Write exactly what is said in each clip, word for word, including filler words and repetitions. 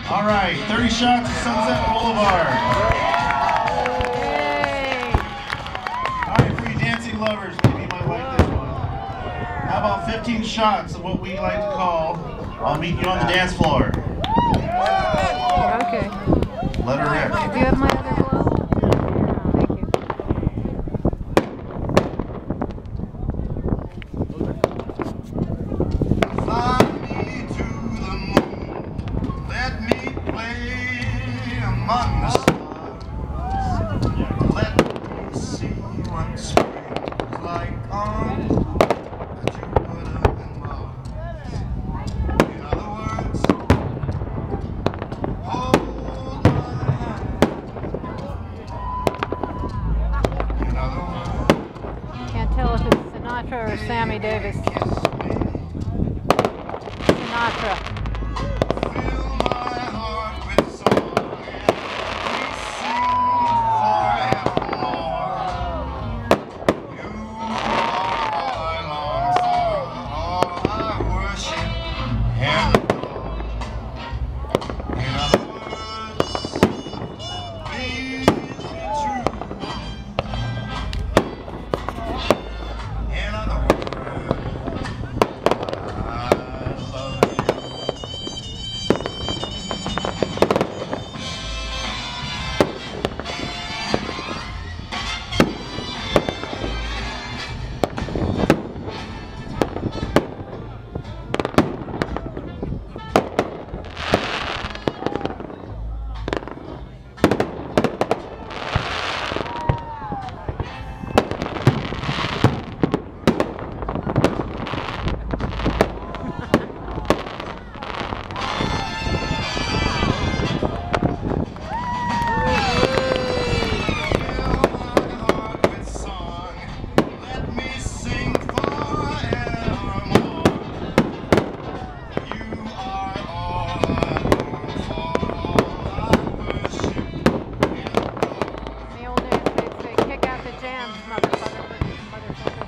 All right, thirty shots at Sunset Boulevard. All right, for you dancing lovers, maybe you might like this one. How about fifteen shots of what we like to call I'll Meet You on the Dance Floor? Okay. Let her rip. Do you have my other glove? Thank you. Fly me to the moon, let me play among the stars, let me see what spring is like on Jupiter and Mars. In other words, hold my hand. In other words, Can't tell if it's Sinatra or Sammy Davis. Sinatra. fill my heart with song and we sing forevermore. You are all I long for, all I worship and adore. In other words, please be true. In other words, I love you. In the old days, they'd say, kick out the jams, motherfucker. Motherfucker.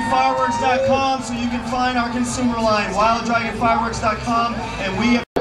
dragon fireworks dot com so you can find our consumer line, wild dragon fireworks dot com, and we have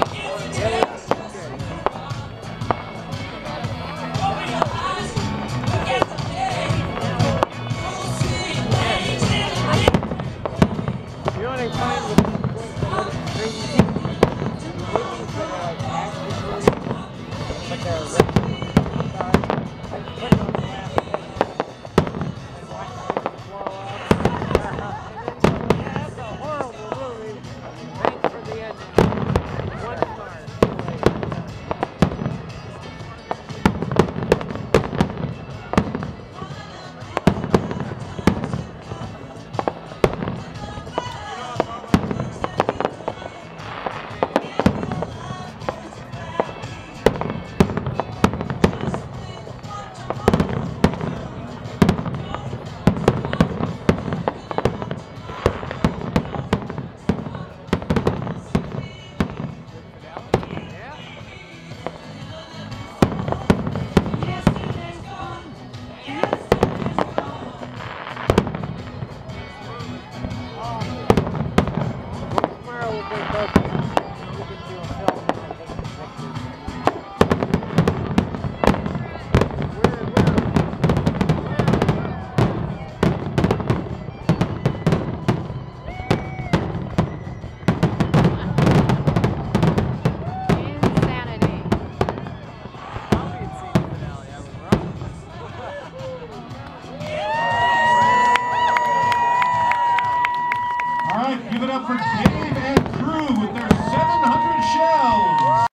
Give it up for Dave and crew with their seven hundred shells.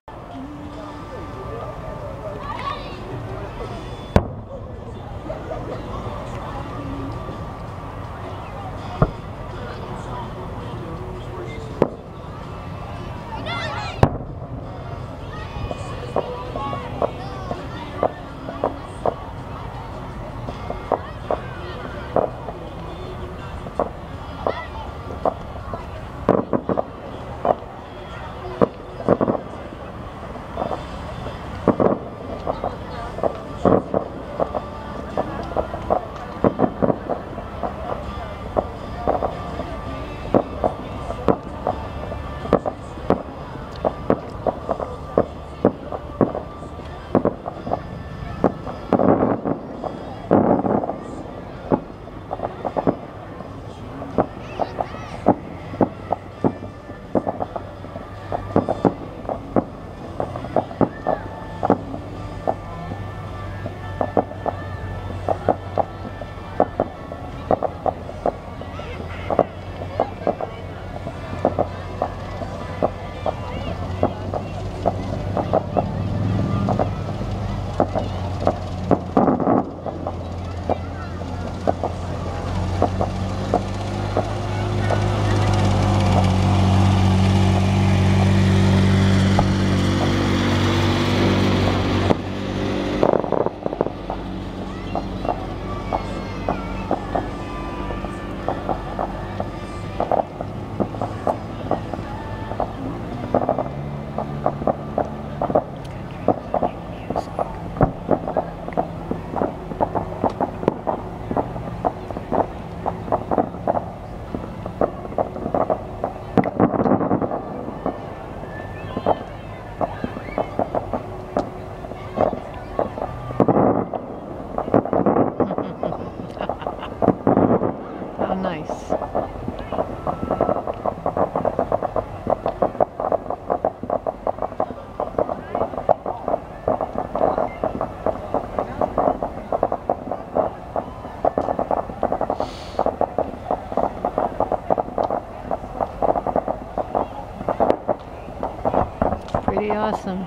Pretty awesome.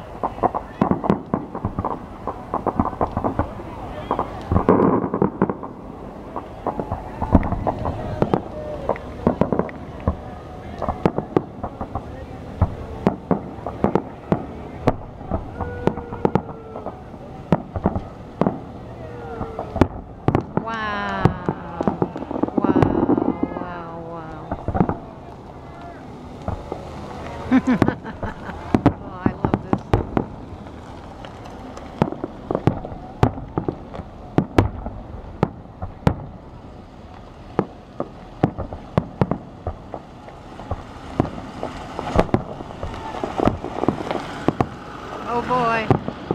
Oh, I love this. Oh boy.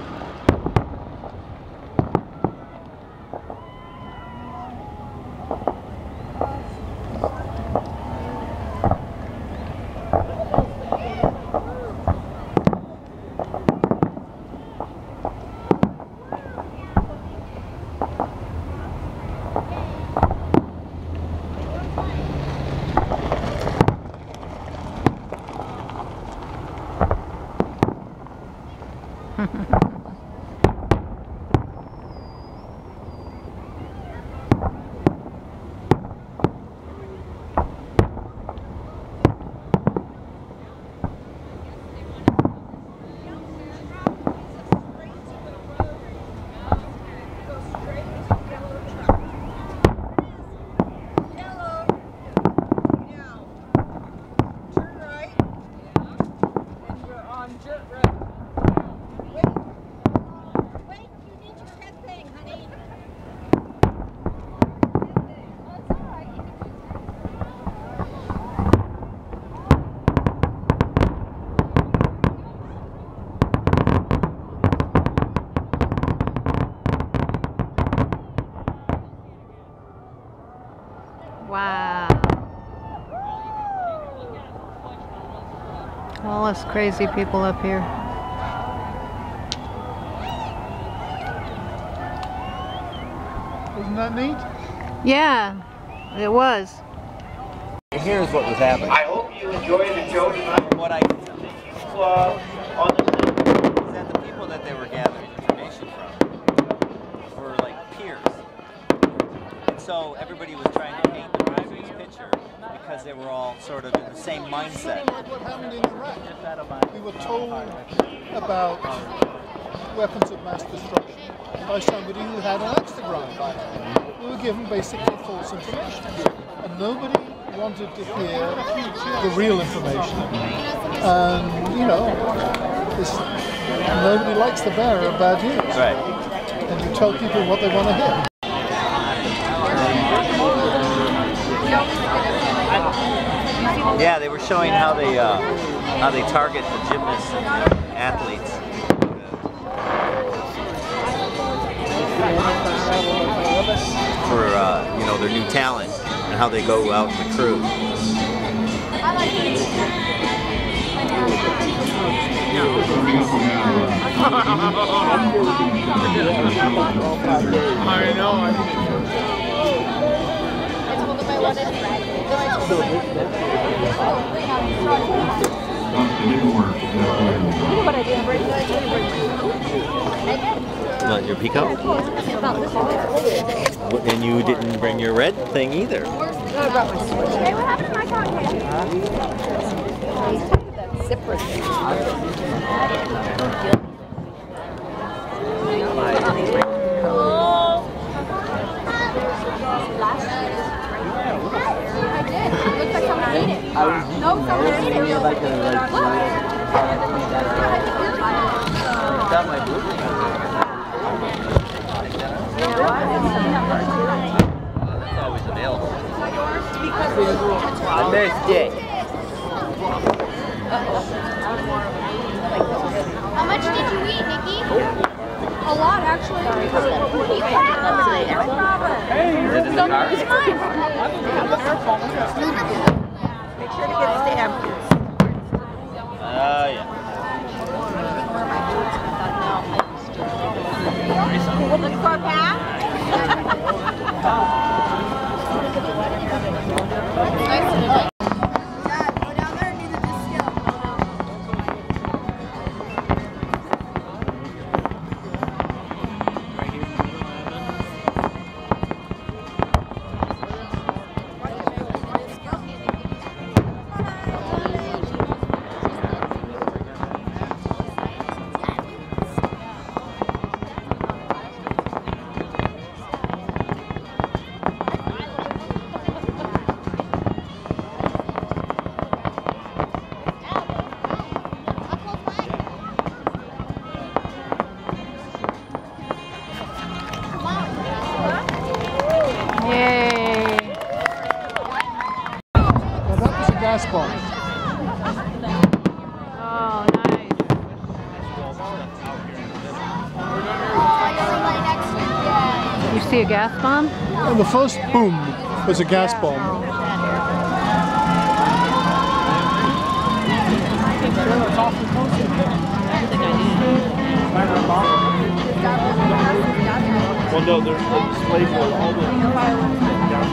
Wow. All us crazy people up here. Wasn't that neat? Yeah, it was. Here's what was happening. I hope you enjoy the show tonight. What I Uh, on the is that the people that they were gathering information from were like peers. And so everybody was trying to paint the Rockies picture because they were all sort of in the same mindset. What happened in Iraq? We were told about weapons of mass destruction by somebody who had an axe to grind. We were given basically false information. And nobody wanted to hear the real information. And, you know, this, nobody likes the bearer of bad news. Right. And you tell people what they want to hear. Yeah, they were showing how they uh, how they target the gymnasts and athletes. For uh, you know, their new talent and how they go out and recruit. I know. What, your peacock? And you didn't bring your red thing either. Hey, what happened to my cocktail? That zipper thing. I did. It looks like someone ate it. No, someone ate it. Look. Got my boot. That's always available. I missed it. How much did you eat, Nikki? A lot, actually. Eat that. Is it in the car? It's mine. Make sure to get stamped. Oh, yeah. Look for a pack. Gas bomb. Oh, nice. You see a gas bomb? And the first boom was a gas bomb. Well, no, there's a display for all the down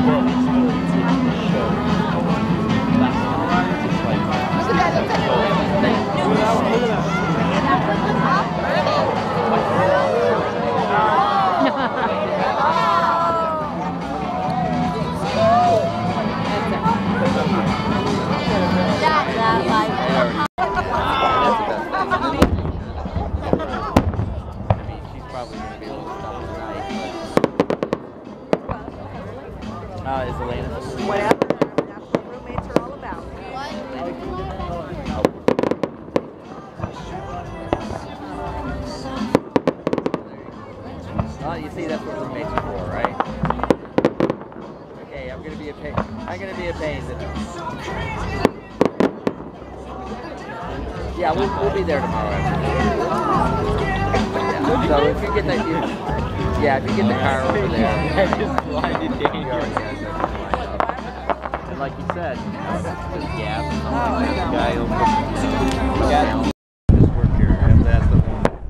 Uh, is Elena? Whatever. That's what roommates are all about. Oh, you see, that's what roommates are for, right? Okay, I'm gonna be a pain. I'm gonna be a pain today. Yeah, we'll, we'll be there tomorrow. Yeah, so if you get the, you, yeah, if you get the car over there, I just blinded Daniel. And like you said, you know, the gas, the guy will put this work here. I have to ask the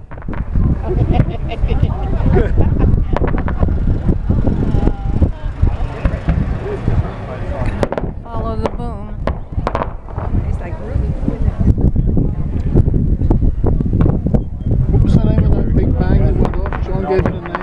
Follow the boom. It's like really. What was the name of that big bang that went off? John gave it a name.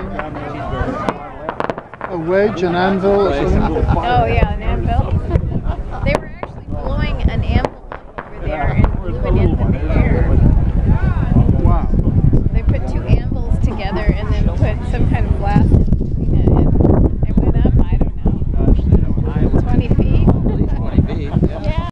A wedge, an anvil, or something? Oh yeah, an anvil. They were actually blowing an anvil over there and blew it into the air. Wow. They put two anvils together and then put some kind of glass in between it, and it went up, I don't know, twenty feet? at least twenty feet. Yeah.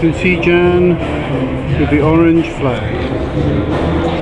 can see Jan with the orange flag.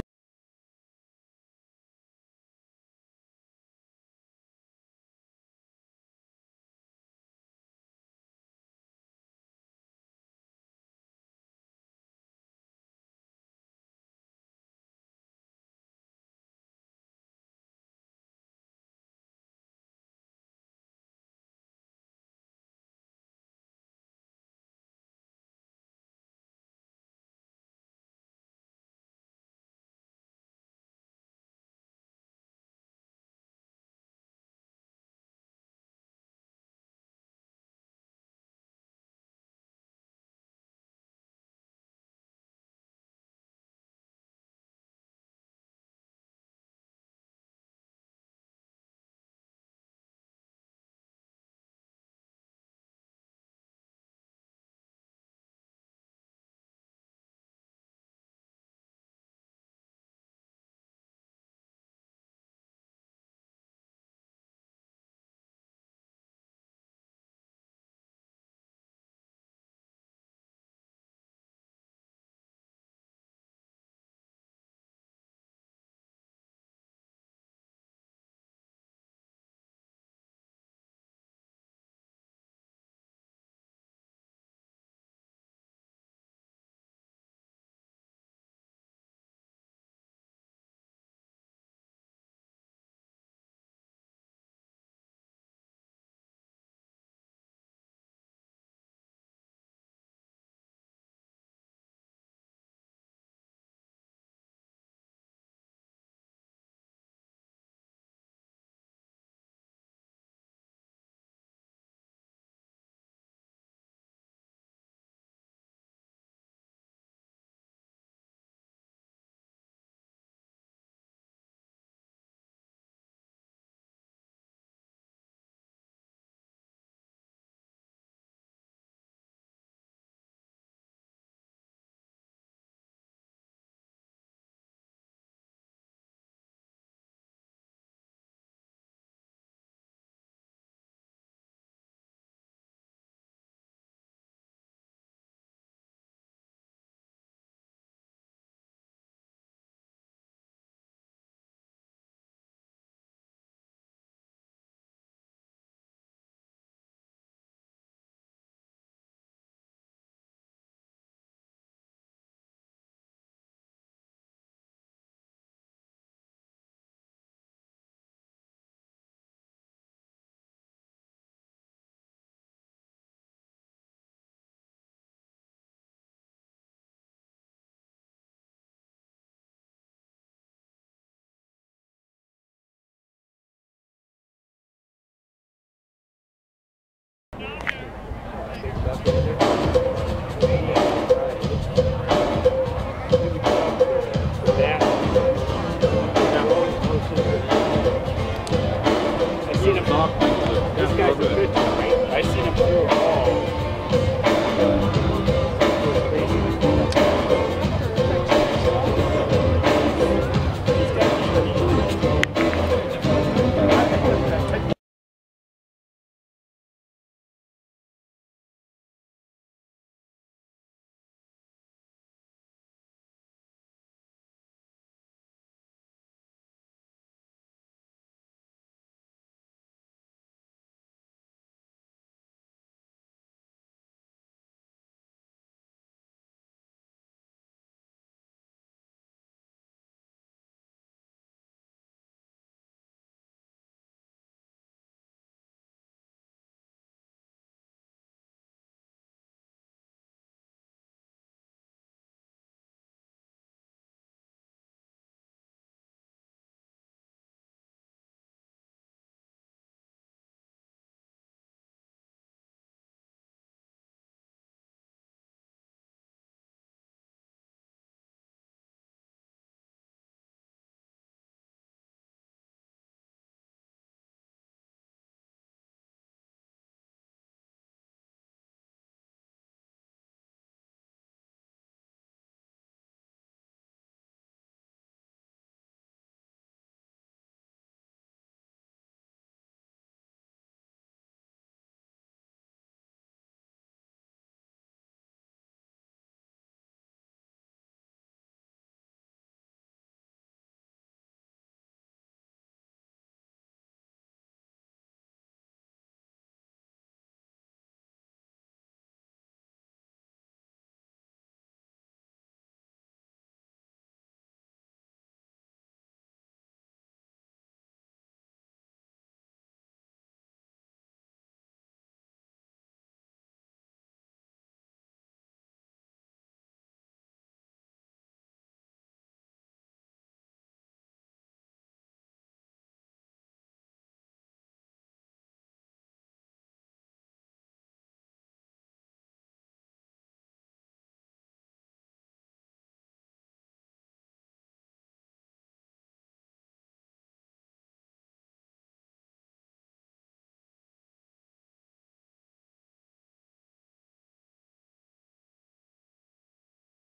I seen him through a wall.